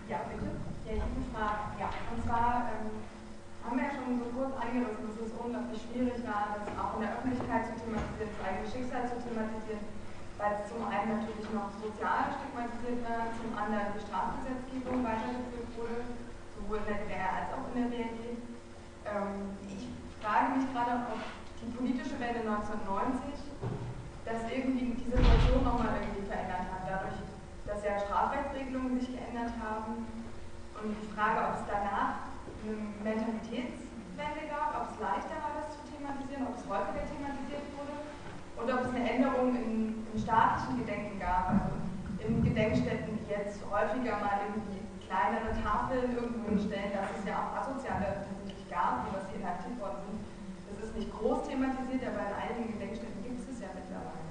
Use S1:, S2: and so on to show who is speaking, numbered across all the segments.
S1: Ja, bitte. Ja, ich habe eine Frage. Ja, und zwar haben wir ja schon so kurz angerissen, dass es unglaublich schwierig war, das auch in der Öffentlichkeit zu thematisieren, das eigene Schicksal zu thematisieren, weil es zum einen natürlich noch sozial stigmatisiert war, zum anderen die Strafgesetzgebung weitergeführt wurde, sowohl in der DDR als auch in der BRD. Ich frage mich gerade, ob die politische Wende 1990 dass irgendwie die Situation nochmal irgendwie verändert hat, dadurch, dass ja Strafrechtsregelungen sich geändert haben. Und ich frage, ob es danach eine Mentalitätswende gab, ob es leichter war, das zu thematisieren, ob es häufiger thematisiert wurde und ob es eine Änderung im staatlichen Gedenken gab, also in Gedenkstätten, die jetzt häufiger mal irgendwie kleinere Tafeln irgendwo hinstellen, dass es ja auch Asoziale tatsächlich gab, wo das hier inhaftiert worden sind. Das ist nicht groß thematisiert, aber in einigen Gedenkstätten gibt es ja mittlerweile.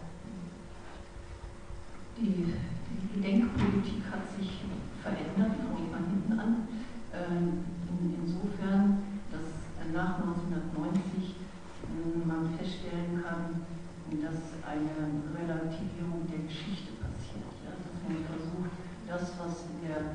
S2: Die Gedenkpolitik hat sich verändert, von hinten an. Insofern, dass nach 1990 man feststellen kann, dass eine Relativierung der Geschichte passiert. Ja? Dass man versucht, das, was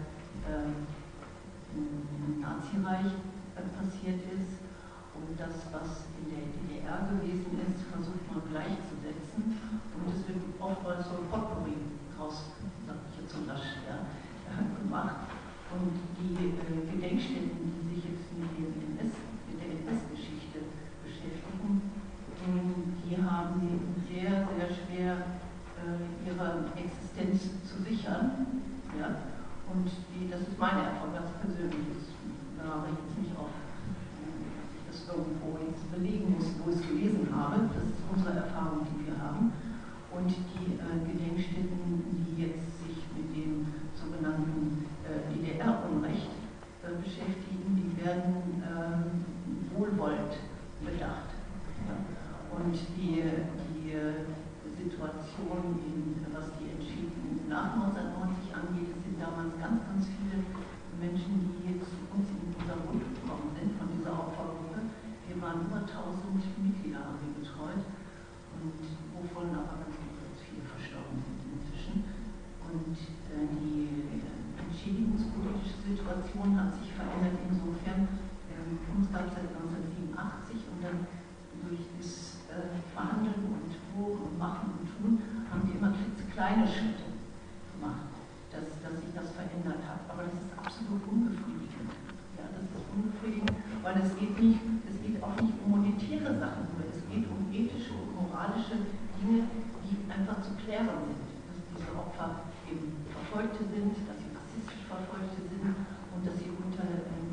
S2: im Nazireich passiert ist, und das, was in der DDR gewesen ist, versucht man gleichzusetzen. Und es wird oftmals so ein Potpourri draus, sag ich jetzt so lasch, ja, gemacht. Und die Gedenkstätten, die sich jetzt mit der NS-Geschichte beschäftigen, die haben sehr, sehr schwer, ihre Existenz zu sichern. Ja? Und das ist meine Erfahrung, ganz persönlich. Da habe ich jetzt nicht auf irgendwo jetzt belegen muss, wo ich es gelesen habe. Das ist unsere Erfahrung, die wir haben. Und die Gedenkstätten, die jetzt sich mit dem sogenannten DDR-Unrecht beschäftigen, die werden wohlwollend bedacht. Ja. Und die Situation, was die Entschieden nach 1990 angeht, es sind damals ganz, ganz viele Menschen, die jetzt zu uns in unser Bund gekommen sind, von dieser Opfergruppe. Wir waren über 1000 Mitglieder, haben wir betreut, und wovon aber ganz viele verstorben sind inzwischen. Und die entschädigungspolitische Situation hat sich verändert insofern, uns gab es seit 1987 und dann durch das Verhandeln und Bohren und Machen und Tun haben wir immer klitzekleine Schritte gemacht, dass sich das verändert hat. Aber das ist absolut unbefriedigend. Ja, das ist unbefriedigend, weil es geht auch nicht um monetäre Sachen, sondern es geht um ethische und moralische Dinge, die einfach zu klären sind. Dass diese Opfer eben Verfolgte sind, dass sie rassistisch Verfolgte sind und dass sie unter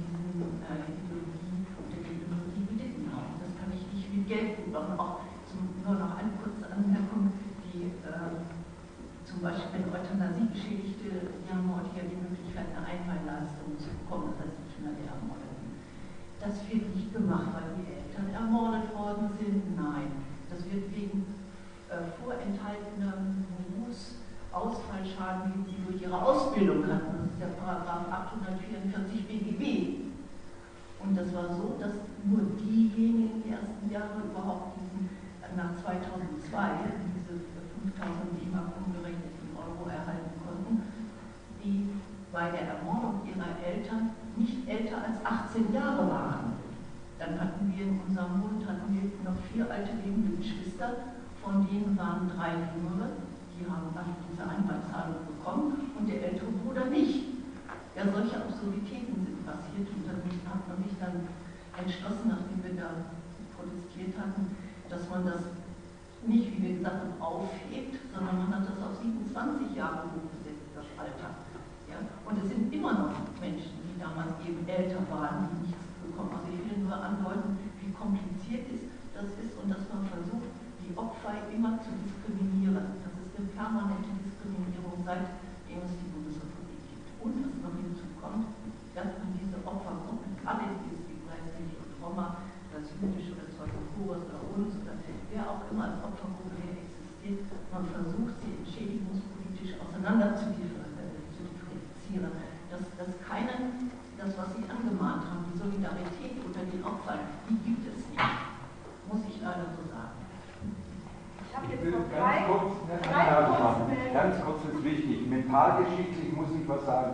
S2: der Ideologie gelitten haben. Das kann ich nicht mit Geld machen. Auch nur noch eine kurze Anmerkung, die zum Beispiel wenn Euthanasie-Geschädigte, die haben heute ja die Möglichkeit, eine Einmalleistung zu bekommen, das heißt die Kinder der Ermordeten. Das wird nicht gemacht, weil die Eltern ermordet worden sind. Nein, das wird wegen vorenthaltener Berufsausfallschaden, den sie durch ihre Ausbildung hatten. Das ist der Paragraph 844 BGB. Und das war so, dass nur diejenigen die ersten Jahre überhaupt nach 2002 diese 5000 D-Mark umgerechnet in Euro erhalten konnten, die bei der Ermordung ihrer Eltern nicht älter als 18 Jahre waren. Dann hatten wir in unserem Bund noch 4 alte lebende Geschwister, von denen waren 3 jüngere, die haben diese Einmalzahlung bekommen und der ältere Bruder nicht. Ja, solche Absurditäten sind passiert und dann hat man sich dann entschlossen, nachdem wir da protestiert hatten, dass man das nicht, wie wir gesagt haben, aufhebt, sondern man hat das auf 27 Jahre hochgesetzt, das Alter. Ja? Und es sind immer noch Menschen, die damals eben älter waren, die nichts bekommen. Also ich will nur andeuten, wie kompliziert das ist und dass man versucht, die Opfer immer zu diskriminieren. Das ist eine permanente Diskriminierung, seitdem es die Bundesrepublik gibt. Und was noch hinzukommt, dass man diese Opfergruppen, alle die geistliche und Roma, das jüdische oder Zeugen Jehovas oder uns oder wer auch immer als Opfergruppe hier existiert, man versucht, sie entschädigungspolitisch auseinander zu differenzieren. Dass keinen, das was Sie angemahnt haben, die Solidarität unter den Opfern, die gibt es nicht. Muss ich leider so sagen.
S1: Ich will ganz kurz
S3: ist wichtig. Mentalgeschichtlich muss ich was sagen. Ich bin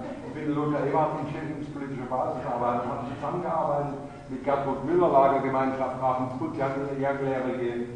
S3: bin Lothar Ewart, entschädigungspolitischer Basisarbeit, habe zusammengearbeitet mit Gertrud Müller, Lagergemeinschaft Ravensbrück, langjährige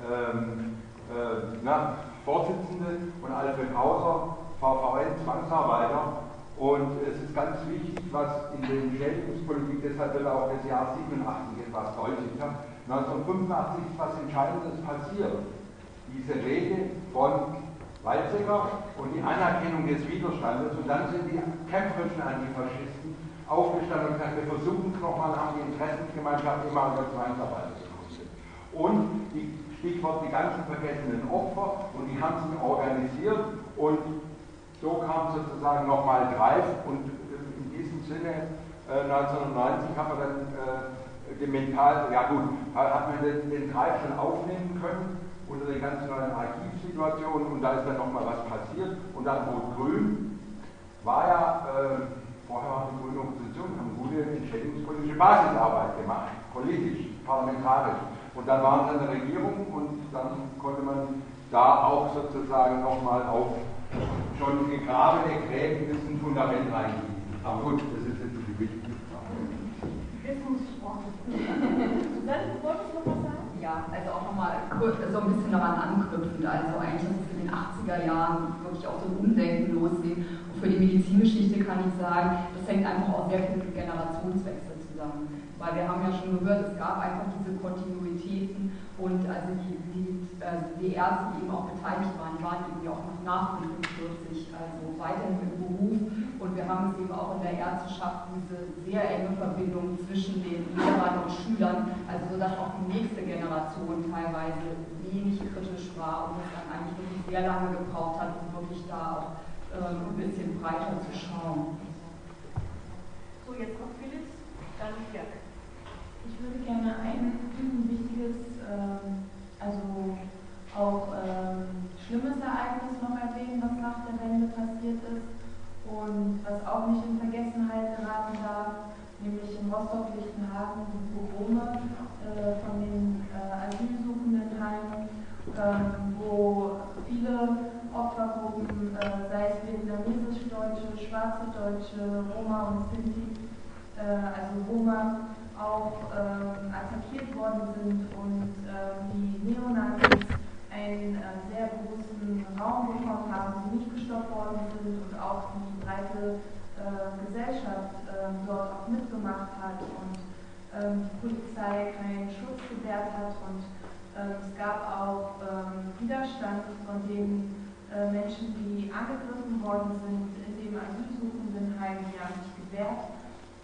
S3: Vorsitzende, und Alfred Hauser, VVN, Zwangsarbeiter. Und es ist ganz wichtig, was in der Entschädigungspolitik, deshalb wird auch das Jahr 87 etwas deutlicher. 1985 ist was Entscheidendes passiert. Diese Rede von Weizsäcker und die Anerkennung des Widerstandes, und dann sind die kämpferischen Antifaschisten aufgestanden und gesagt, wir versuchen es nochmal, haben die Interessengemeinschaft ehemaliger Zwangsarbeiter gegründet. Und Stichwort die ganzen vergessenen Opfer, und die haben sich organisiert, und so kam sozusagen nochmal Greif, und in diesem Sinne 1990 haben wir dann den Mental, ja gut, hat man den Greif schon aufnehmen können unter den ganz neuen Archivsituationen, und da ist dann nochmal was passiert. Und dann Rot-Grün war ja, vorher war die grüne Opposition, haben gute entschädigungspolitische Basisarbeit gemacht, politisch, parlamentarisch. Und dann waren sie in der Regierung, und dann konnte man da auch sozusagen nochmal auf schon gegrabene Gräben bis ein Fundament reingießen. Aber gut, das ist jetzt die wichtige Frage.
S1: Susanne, du wolltest noch was sagen?
S4: Ja, also auch nochmal so ein bisschen daran anknüpfend. Also eigentlich, dass es in den 80er Jahren wirklich auch so ein Umdenken losging. Und für die Medizingeschichte kann ich sagen, das hängt einfach auch sehr viel mit Generationswechsel zusammen. Weil wir haben ja schon gehört, es gab einfach diese Kontinuitäten, und also die Ärzte, die eben auch beteiligt waren, waren eben auch noch nach 45, also weiterhin im Beruf. Und wir haben es eben auch in der Ärzteschaft diese sehr enge Verbindung zwischen den Lehrern und Schülern, also so dass auch die nächste Generation teilweise wenig kritisch war und es dann eigentlich wirklich sehr lange gebraucht hat, um wirklich da auch ein bisschen breiter zu schauen.
S1: So, jetzt kommt Felix, dann Dirk.
S5: Ich würde gerne ein wichtiges, also auch schlimmes Ereignis noch erwähnen, was nach der Wende passiert ist und was auch nicht in Vergessenheit geraten darf, nämlich in Rostock-Lichtenhagen die Pogrome von den Asylsuchendenheimen, wo viele Opfergruppen, sei es vietnamesisch-Deutsche, schwarze Deutsche, Roma und Sinti, also Roma, auch attackiert worden sind, und die Neonazis einen sehr großen Raum bekommen haben, die nicht gestoppt worden sind, und auch die breite Gesellschaft dort auch mitgemacht hat und die Polizei keinen Schutz gewährt hat, und es gab auch Widerstand von den Menschen, die angegriffen worden sind in dem Asylsuchendenheim, die haben sich gewehrt.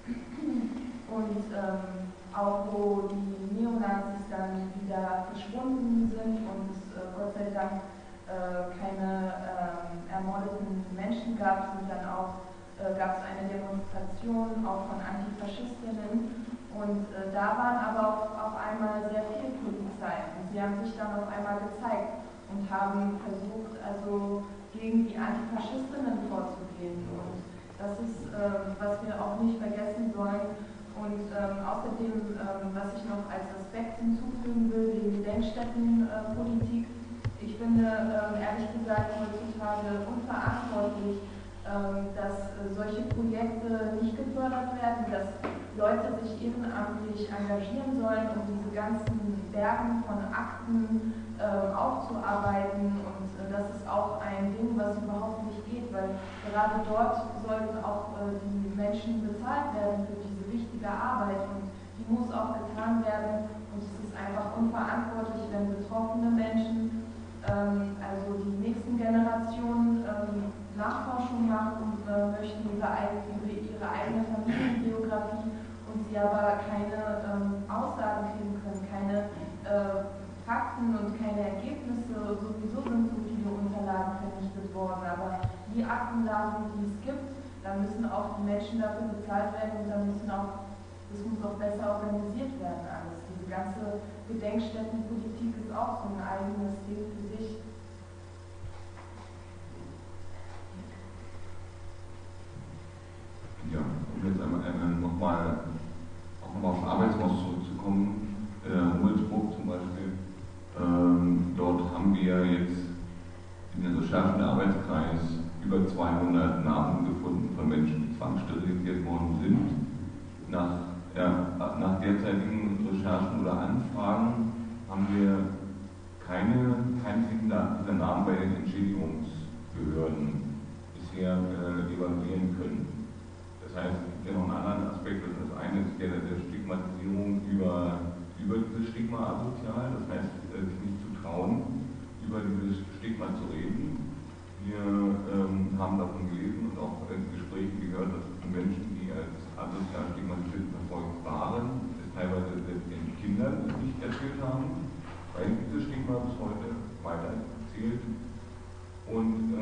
S5: Und auch wo die Neonazis dann wieder verschwunden sind und es Gott sei Dank keine ermordeten Menschen gab, gab es eine Demonstration auch von Antifaschistinnen, und da waren aber auch auf einmal sehr viel Polizei, und sie haben sich dann auf einmal gezeigt und haben versucht, also gegen die Antifaschistinnen vorzugehen, und das ist, was wir auch nicht vergessen sollen. Und außerdem, was ich noch als Aspekt hinzufügen will, die Gedenkstättenpolitik. Ich finde ehrlich gesagt heutzutage unverantwortlich, dass solche Projekte nicht gefördert werden, dass Leute sich ehrenamtlich engagieren sollen, um diese ganzen Bergen von Akten aufzuarbeiten. Und das ist auch ein Ding, was überhaupt nicht geht, weil gerade dort sollten auch die Menschen bezahlt werden für diese wichtige Arbeit, und die muss auch getan werden, und es ist einfach unverantwortlich, wenn betroffene Menschen, also die nächsten Generationen, Nachforschung machen möchten über ihre eigene Familienbiografie, und sie aber keine Aussagen kriegen können, keine Fakten und keine Ergebnisse. Sowieso sind so viele Unterlagen vernichtet worden, aber die Aktenlagen, die es gibt, da müssen auch die Menschen dafür bezahlt werden, und da müssen auch, das muss auch besser organisiert werden alles. Diese ganze Gedenkstättenpolitik ist auch so ein eigenes Ding für sich.
S6: Ja, um jetzt nochmal auf den Arbeitsmarkt zurückzukommen, Hummelsburg zum Beispiel, dort haben wir jetzt in den Recherchen der Arbeitskreis über 200 Namen gefunden von Menschen, die Zwangsstellen Das heißt, es gibt ja noch einen anderen Aspekt. Das eine ist der Stigmatisierung über dieses Stigma asozial, das heißt, sich nicht zu trauen, über dieses Stigma zu reden. Wir haben davon gelesen und auch in Gesprächen gehört, dass Menschen, die als asozial stigmatisiert verfolgt waren, es teilweise den Kindern nicht erzählt haben, weil dieses Stigma bis heute weiter erzählt. Und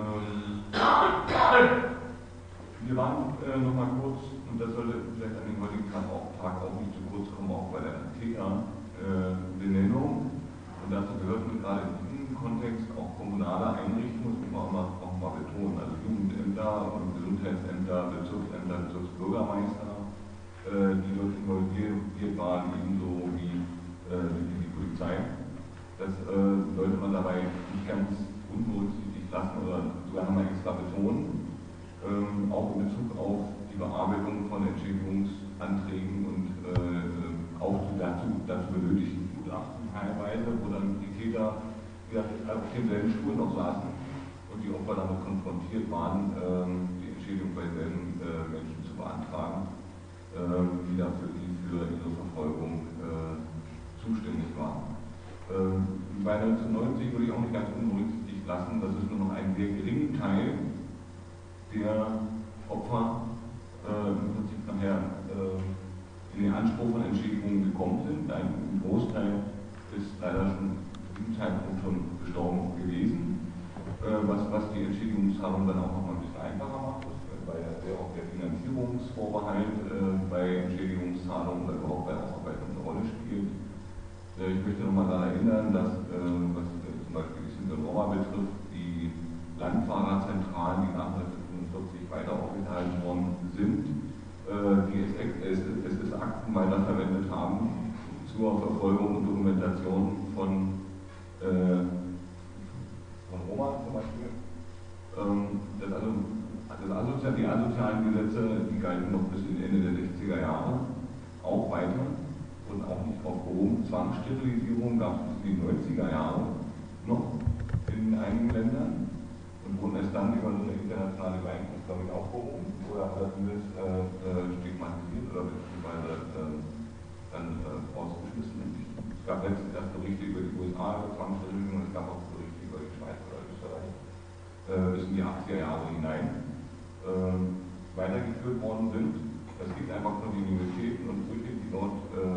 S6: wir waren nochmal kurz, und das sollte vielleicht an den heutigen Tag auch nicht zu kurz kommen, auch bei der Täterbenennung. Und dazu gehört mir gerade in diesem Kontext auch kommunale Einrichtungen, das muss man auch mal betonen, also Jugendämter und Gesundheitsämter, Bezirksämter, Bezirksbürgermeister, die dort involviert waren, ebenso wie die Polizei. Das sollte man dabei nicht ganz unberücksichtigt lassen oder sogar nochmal extra betonen. Auch in Bezug auf die Bearbeitung von Entschädigungsanträgen und auch dazu benötigten Gutachten teilweise, wo dann die Täter auf denselben Spuren noch saßen und die Opfer damit konfrontiert waren, die Entschädigung bei denselben Menschen zu beantragen, die für ihre Verfolgung zuständig waren. Bei 1990 würde ich auch nicht ganz unberücksichtigt lassen, dass es nur noch einen sehr geringen Teil der Opfer im Prinzip nachher in den Anspruch von Entschädigungen gekommen sind. Ein Großteil ist leider schon zu diesem Zeitpunkt schon gestorben gewesen, was die Entschädigungszahlung dann auch noch mal ein bisschen einfacher macht, weil auch der Finanzierungsvorbehalt bei Entschädigungszahlungen oder überhaupt bei Aufarbeitung eine Rolle spielt. Ich möchte nochmal daran erinnern, dass was zum Beispiel die Sinti und Roma betrifft, die Landfahrerzentralen, die nach 1945 weiter aufgeteilt worden sind, die SS-Akten weiterverwendet haben zur Verfolgung und Dokumentation von Roma zum Beispiel. Die asozialen Gesetze, die galten noch bis Ende der 60er Jahre, auch weiter, und auch nicht aufgehoben. Zwangssterilisierung gab es bis in die 90er Jahre noch in einigen Ländern und wurden erst dann über eine internationale Übereinkunft, glaube ich, aufgehoben oder zumindest stigmatisiert oder beziehungsweise dann ausgeschmissen. Es gab letztens erst Berichte über die USA über Zwangssterilisierung, es gab auch Berichte über die Schweiz oder Österreich bis in die 80er Jahre hinein weitergeführt worden sind. Es gibt einfach Kontinuitäten und Brüche, die dort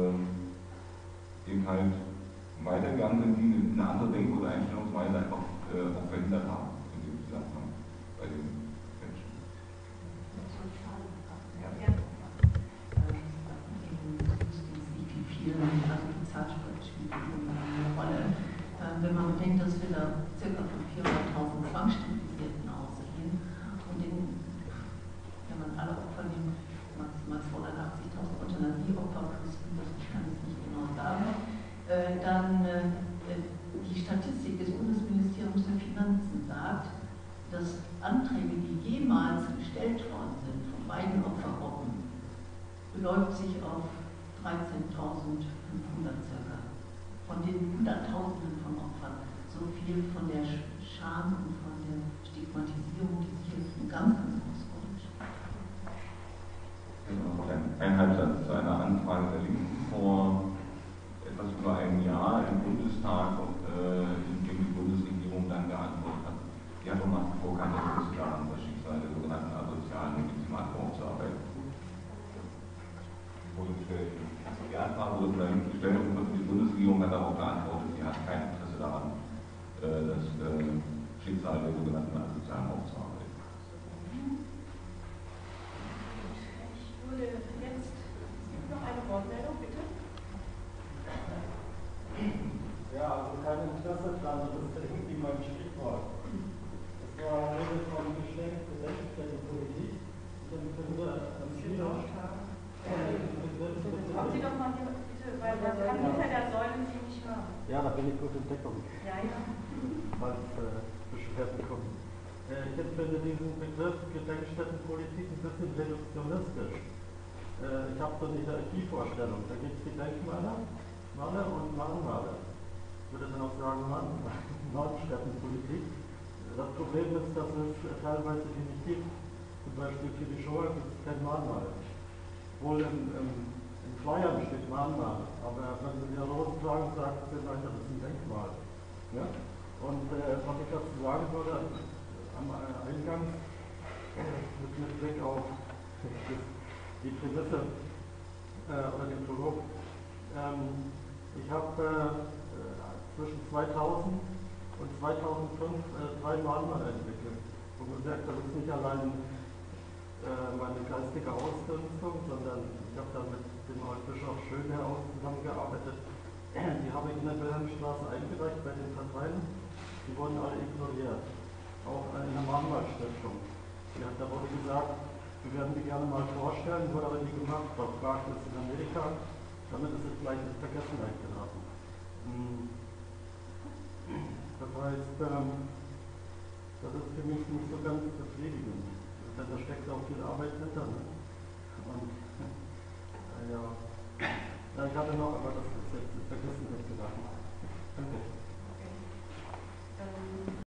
S6: eben halt weitergegangen sind, die eine andere Denk- oder Einstellungsweise einfach auch verhindert haben in dem Zusammenhang bei den Menschen.
S2: Wenn man bedenkt, dass wir da ca. von 400.000 Zwangssterilisierten ausgehen und wenn man alle Opfer nimmt, maximal 280.000 Euthanasieopfer plus, ich kann es nicht genau sagen, dann die Statistik des Bundesministeriums der Finanzen sagt, dass Anträge, die jemals gestellt worden sind von beiden Opfergruppen, beläuft sich auf 13.500 circa. Von den Hunderttausenden von Opfern, so viel von der Scham und von der Stigmatisierung, die sicherlich eine ganz, ganz große Rolle spielt.
S6: Genau, ein Halbsatz zu einer Anfrage der Linken vor etwas über einem Jahr im Bundestag, in dem die Bundesregierung dann geantwortet hat. Die hat nach wie vor keine Interesse daran, das Schicksal der sogenannten asozialen Legitimaten aufzuarbeiten. Die Anfrage wurde dahin gestellt und die Bundesregierung hat darauf geantwortet, sie hat kein Interesse daran, das Schicksal der sogenannten asozialen aufzuarbeiten.
S7: Ich würde jetzt noch eine Wortmeldung, bitte.
S8: Ja, also kein Interesse dran, das ist irgendwie mein Stichwort. Das war eine Rede von Geschlecht, Gesellschaft und Politik.
S7: Kommen Sie doch mal hier, bitte, weil man kann hinter der Säule Sie nicht hören.
S8: Ja, da bin ich gut in Deckung.
S7: Ja, ja.
S8: Falls Beschwerden kommen. Ich finde diesen Begriff Gedenkstättenpolitik ein bisschen reduktionistisch. Ich habe so eine Hierarchievorstellung. Da gibt es die Denkmaler, Maler und Mahnmaler. Ich würde dann auch sagen, Mahnstättenpolitik. Das Problem ist, dass es teilweise die nicht gibt. Zum Beispiel für die Shoah gibt es kein Mahnmal. Wohl im Flyern steht Mahnmal, aber wenn Sie ja lostragen, sagt sie, nein, das ist ein Denkmal. Ja? Und was ich dazu sagen würde, am Eingang, mit Blick auf die Prämisse oder den Prolog, ich habe zwischen 2000 und 2005 3 Mahnmale entwickelt. Und man merkt, das ist nicht allein meine geistige Ausrüstung, sondern ich habe da mit dem Altbischof Schönherr zusammengearbeitet. Die habe ich in der Wilhelmstraße eingereicht bei den Parteien. Die wurden alle ignoriert. Auch in der Mahnmalstiftung. Da wurde gesagt, wir werden die gerne mal vorstellen, wurde aber nie gemacht. Frau Clark ist in Amerika, damit ist es vielleicht in Vergessenheit geraten. Das heißt, das ist für mich nicht so ganz befriedigend. Da steckt auch viel Arbeit hinter. Ne? Und ja, ich hatte noch, aber das